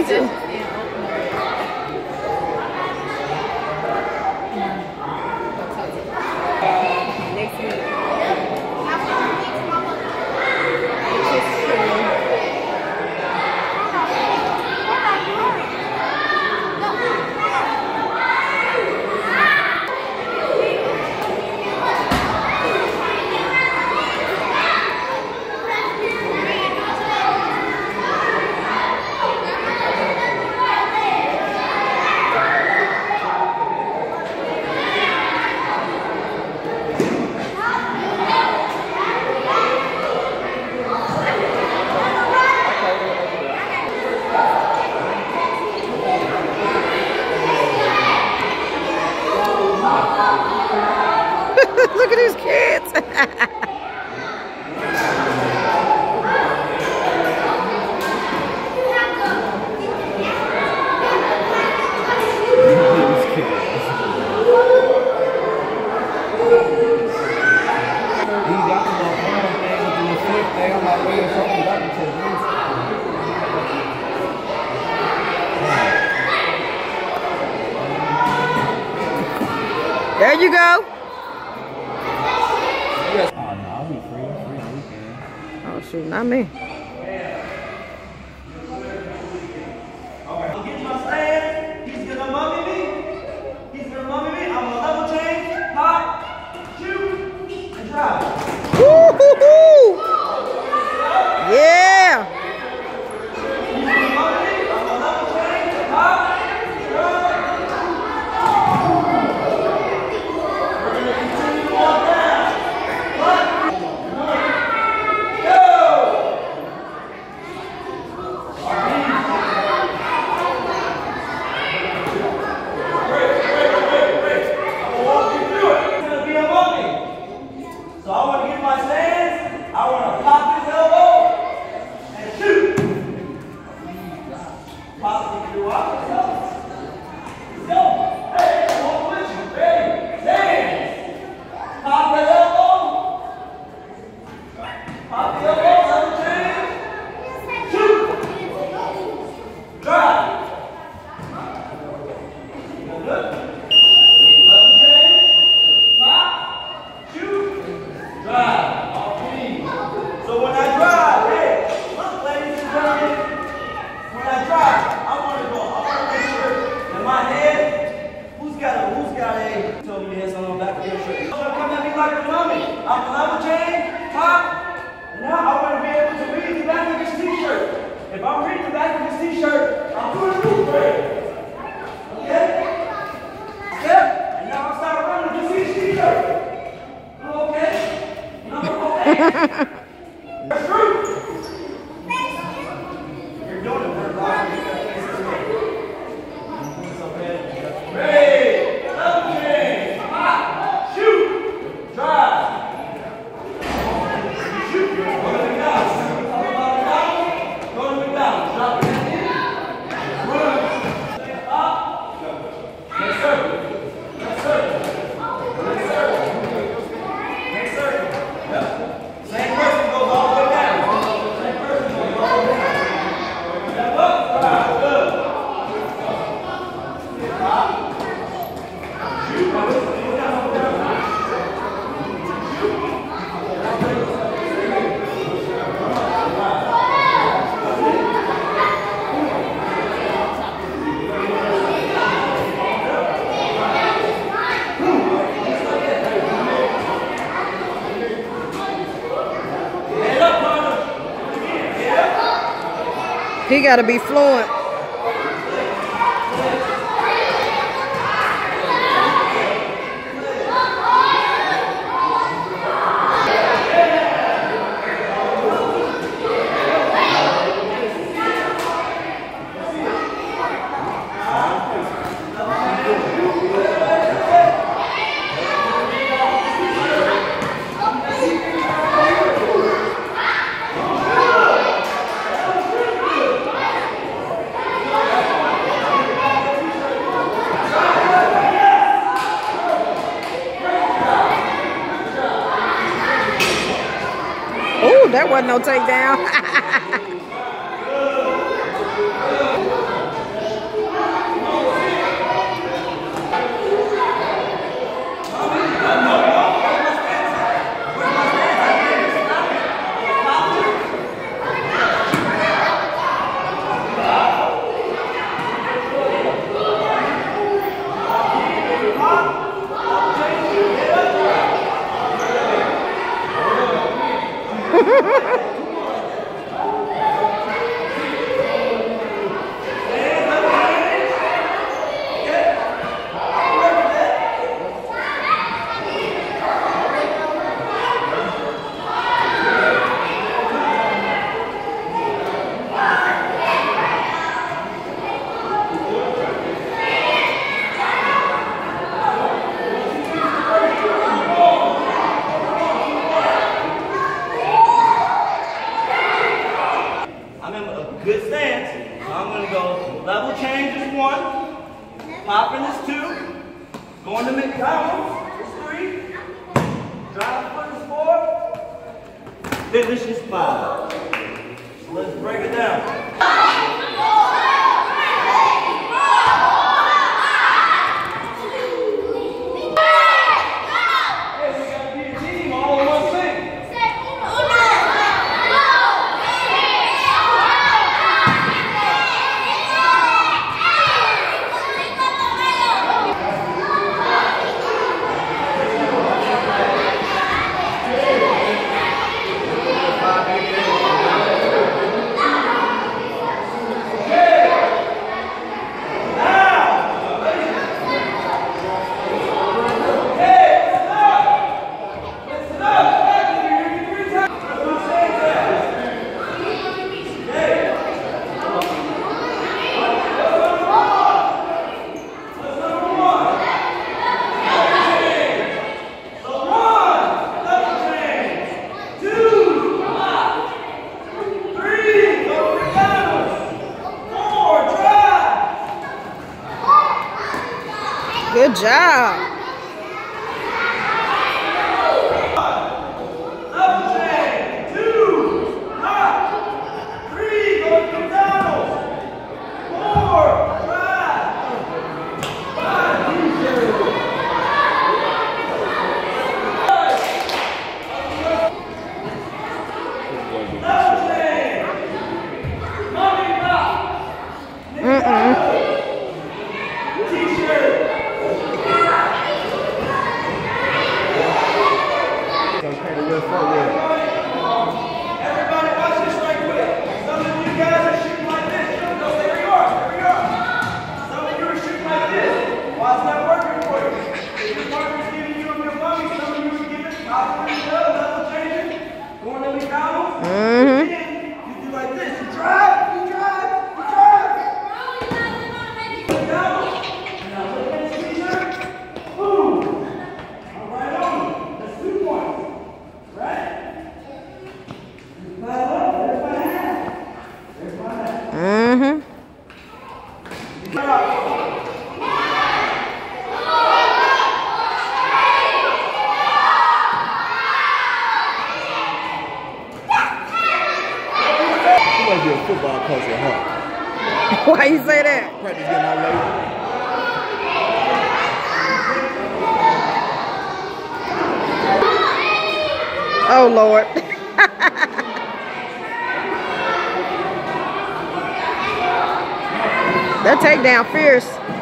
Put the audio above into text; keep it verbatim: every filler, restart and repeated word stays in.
too. Look at these kids. There you go. Oh shoot, not me. I'll get my stand. He's gonna mummy me. He's gonna mummy me. I'm gonna level change, hop, shoot, and drive. Woo-hoo-hoo! Yeah. He's gonna mummy me. I'm gonna level change, hop, drive. We're gonna continue to walk down. One, go. So I want to get my stance, I want to pop his elbow and shoot. Pop it through up. Let's go. Hey, I'm walking with you. Ready? Stance. Pop that elbow. Pop the elbow, level change. Shoot. Drive. Good. Level change. Pop. Shoot. Drive. All three. So when I drive, hey, look, ladies and gentlemen, when I drive, I want to go. I want to make sure that my head, who's got a, who's got a, told me to hit something on the back of your shirt. You're going to come at me like a mummy. I'm a level chain, top, and now I want to be able to read the back of this t-shirt. If I'm reading the back of this t-shirt, I'm doing a loop break. Okay? Yep. And now I'll start running to see this t-shirt. Okay? That's true. You're doing it for a lot. Ready, level change, hop, shoot, drive. Shoot, go to McDonald's. Go to McDonald's. Drop it in. Run. Up. Next circle. Next circle. Next circle. Next circle. Yep. Same person goes all the way down. Same person goes all the way down. Step up, drive, good. Stop. Shoot, go down, go down. Shoot. He got to be fluent. That wasn't no takedown. Good stance. So I'm going to go level change is one. Popping is two. Going to McDonald's is three. Drive foot is four. Finish is five. So let's break it down. Good job. Everybody watch this right quick. Some of you guys are shooting like this. You don't know where you are. Here we are. Some of you are shooting like this. Why is that working for you? If your partner's giving you your bummy, some of you are giving top three love, level changing, going to McDonald's. Mm-hmm. Then you do like this. You drive, you drive, you drive. McDonald's. Now look at this squeezer. Boom. All right on. That's two points. Right? Mm-hmm. You might be a football coach at heart. Why you say that? Practice getting out late. Oh, Lord. That takedown fierce.